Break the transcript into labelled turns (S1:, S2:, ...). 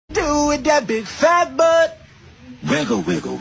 S1: Do with that big fat butt. Wiggle, wiggle,